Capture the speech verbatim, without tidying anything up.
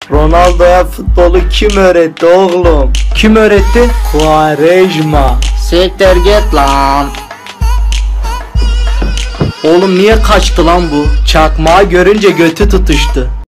Ronaldo'ya futbolu kim öğretti oğlum? Kim öğretti? Quaresma. Siktir git lan. Oğlum niye kaçtı lan bu? Çakmağı görünce götü tutuştu.